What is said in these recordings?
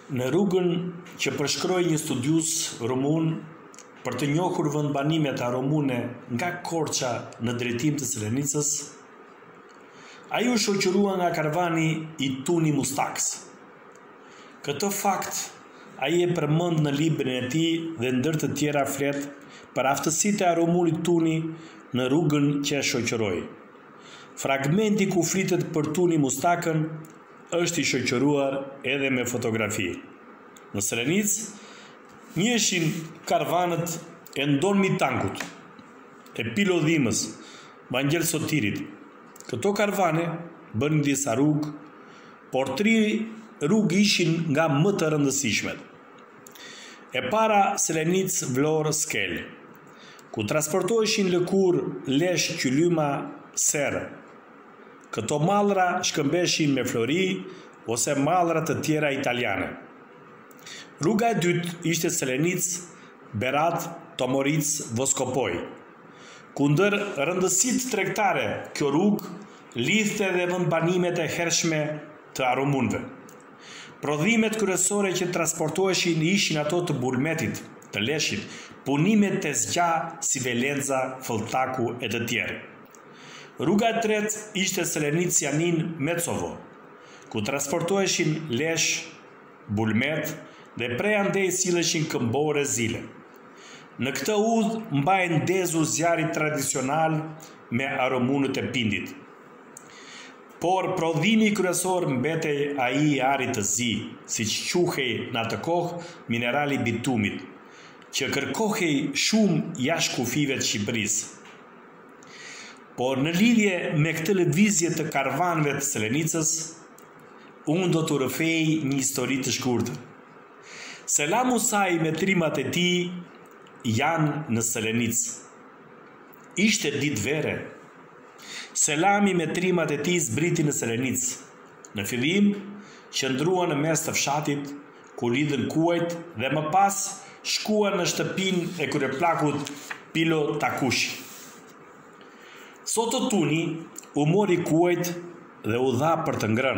Në rrugën që përshkroi një studius rumun për të njohur vendbanimet aromune nga Korça në drejtim të Selenicës, ai u shoqërua nga karvani i Tuni Mustaks. Këtë fakt ai e përmend në librin e tij dhe ndër të tjera flet për aftësitë e aromunit Tuni në rrugën që e shoqëroi. Fragmenti ku flitet për Tuni Mustakën është i shoqëruar edhe me fotografi. Në Selenicë njiheshin karvanët e Ndonmi Tankut, e Pilodhimës, Vangjel Sotirit. Këto karvane bënin disa rrugë, por 3 rrugë ishin nga më të rëndësishmet. E para Selenicë Vlorë Skel, ku transportoheshin lëkurë, lesh, qylyma, serë. Këto mallra shkëmbeshin me Flori ose mallra të tjera italiane. Rruga e dytë ishte Selenicë Berat Tomoric Voskopoj, ku ndër rëndësitë tregtare kjo rrugë lidhte edhe vendbanimet e hershme të aromunëve. Prodhimet kryesore që transportoheshin ishin ato të bulmetit, të leshit, punimet të zgja si velenza, fëlltaku e të tjerë. Rruga e tretë ishte Selenicë Janin Mecovo, ku transportoheshin lesh, bulmet dhe prej andej silleshin këmbore zile. Në këtë udhë mbaj ndezu zjarri tradicional me aromunët e pindit. Por prodhimi kryesor mbetej ai i arit të zi, siç quhej në atë kohë minerali bitumit, që kërkohej shumë jashtë kufive të Shqipërisë. Por në lidhje me këtë lëvizje të karvanëve të Selenicës, unë do të rrëfej një histori të shkurtër. Selam Musai me trimat e tij janë në Selenicë. Ishte ditë vere. Selami me trimat e tij zbriti në Selenicë. Në fillim qëndruan në mes të fshatit, ku lidhen kuajt dhe më pas shkuan në shtëpinë e kryeplakut Pilo Takushi. Soto Tuni u mori kuajt dhe u dha për të ngrënë.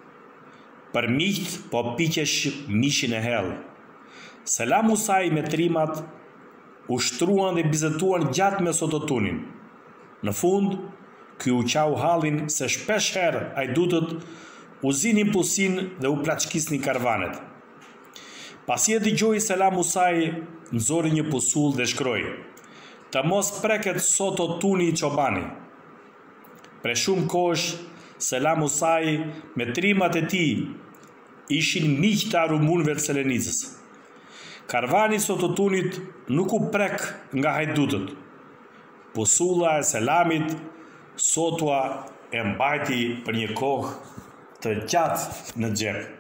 Për miqt po piqesh mishin e hellë. Selam Musai me trimat u shtruan dhe bizetuan gjatë me Soto Tunin. Në fund, ky u qau hallin se shpesh herë ajdutët u zinin pusin dhe u plaçkisnin karvanet. Pasi e dëgjoi Selam Musai, nxori një pusull dhe shkroi: "Të mos preket Soto Tuni i çobani." Pre shumë kohësh, Selam Musai me trimat e tij ishin miq të aromunëve të Selenicës. Karvani Soto Tunit nuk u prek nga hajdutët. Pusulla e Selamit Sotua e mbajti për një kohë të gjatë në xhep.